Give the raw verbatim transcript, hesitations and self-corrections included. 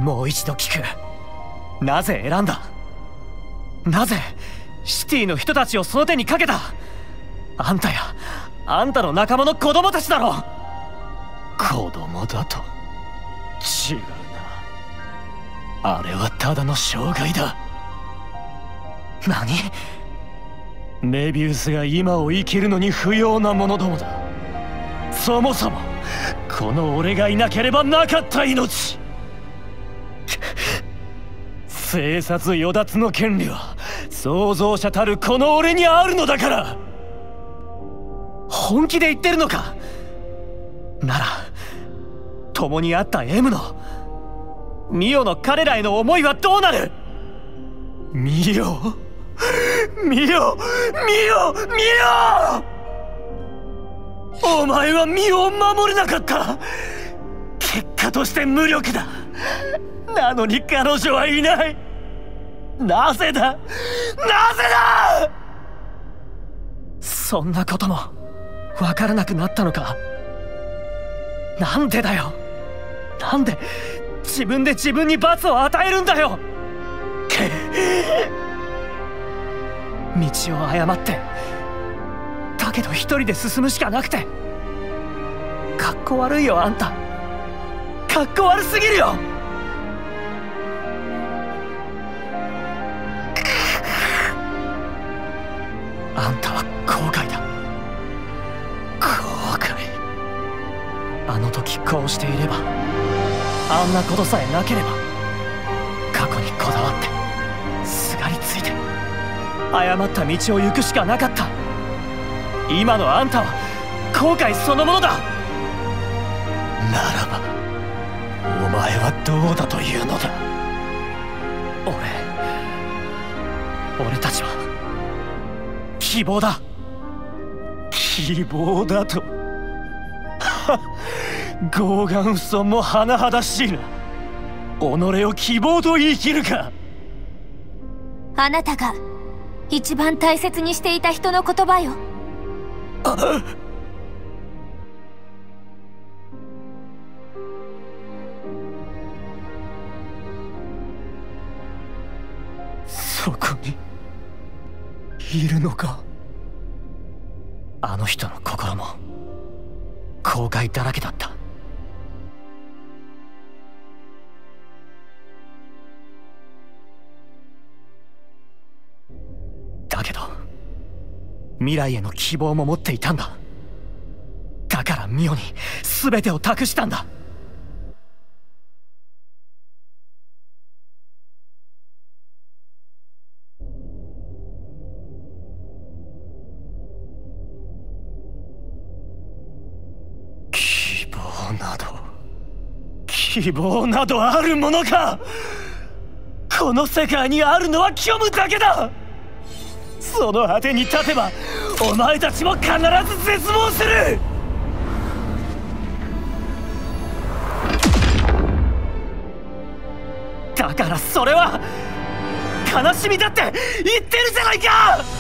もう一度聞く。なぜ選んだ？なぜシティの人たちをその手にかけた？あんたやあんたの仲間の子供たちだろ。子供だと？違うな。あれはただの障害だ。何？メビウスが今を生きるのに不要な者どもだ。そもそもこの俺がいなければなかった命。生殺与奪の権利は創造者たるこの俺にあるのだから。本気で言ってるのか？なら共にあった エム のミオの彼らへの思いはどうなる？ミオミオミオミオ！お前はミオを守れなかった。結果として無力だ。なのに彼女はいない。なぜだ？なぜだ！そんなこともわからなくなったのか。なんでだよ。なんで自分で自分に罰を与えるんだよ。道を誤ってだけど一人で進むしかなくて。かっこ悪いよあんた。かっこ悪すぎるよ。あんたは後悔だ。後悔。あの時こうしていれば、あんなことさえなければ、過去にこだわってすがりついて誤った道を行くしかなかった。今のあんたは後悔そのものだ。ならばお前はどうだというのだ。俺俺たちは希望だ。希望だと？傲岸不尊も甚だしいな。己を希望と言い切るか。 あなたが一番大切にしていた人の言葉よ。 あっ、そこにいるのか。あの人の心も後悔だらけだった。だけど未来への希望も持っていたんだ。だからミオに全てを託したんだ。希望など希望などあるものか。この世界にあるのは虚無だけだ。その果てに立てばお前たちも必ず絶望する。だからそれは悲しみだって言ってるじゃないか。